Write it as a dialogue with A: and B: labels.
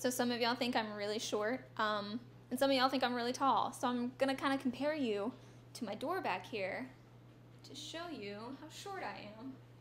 A: So some of y'all think I'm really short, and some of y'all think I'm really tall. So I'm gonna kind of compare you to my door back here to show you how short I am.